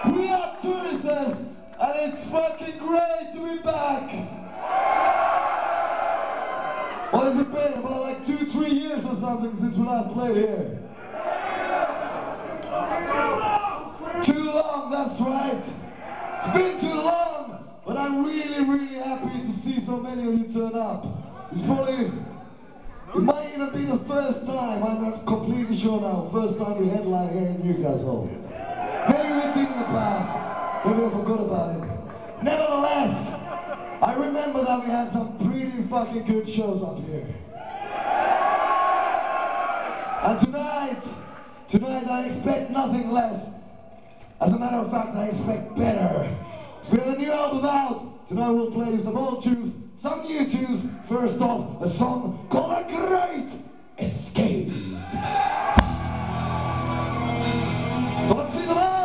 We are Turisas, and it's fucking great to be back! What has it been? About like 2-3 years or something since we last played here? Too long, that's right! It's been too long, but I'm really happy to see so many of you turn up. It might even be the first time, I'm not completely sure now, first time we headline here in Newcastle. Maybe we did in the past, maybe I forgot about it. Nevertheless, I remember that we had some pretty fucking good shows up here. And tonight I expect nothing less. As a matter of fact, I expect better. So we have a new album out. Tonight we'll play you some old tunes, some new tunes. First off, a song called A Great Escape. So let's see the man.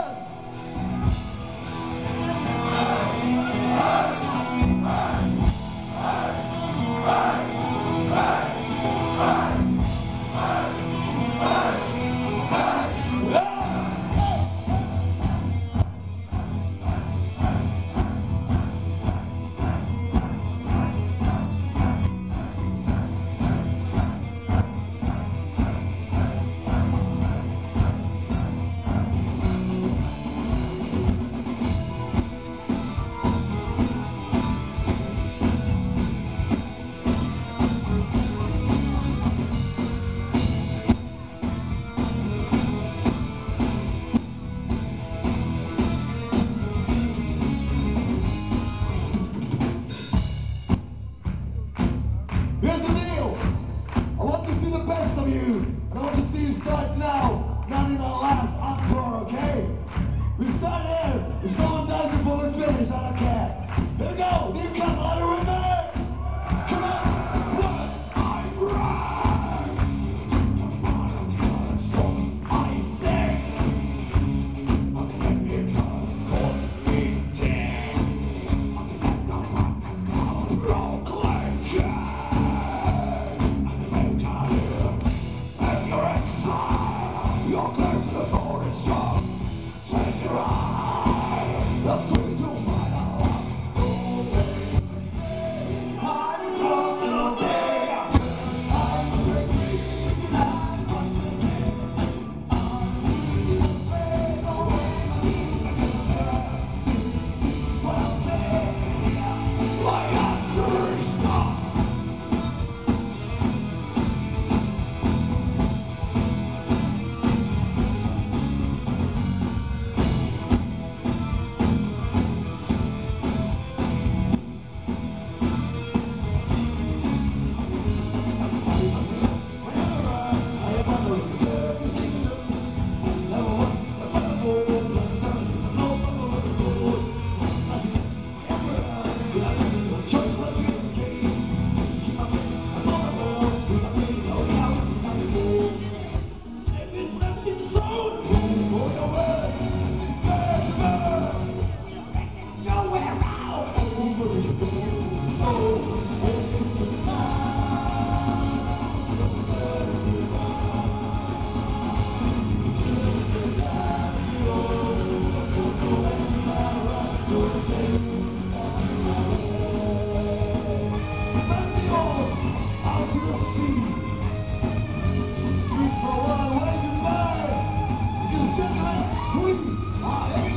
Here's the deal. I want to see the best of you, and I want to see you start now, not in our last encore, okay? We start here. If someone dies before we finish, I don't care. Here we go. Newcastle, are you with me? Come on. What I brag. Songs I sing. You're close to the forest shore. Change your eye. That's sweet to find out. It's time to cross the day. I'm a great dream. I'm confident. I'm really afraid. It's quite bad. My answer is no. We are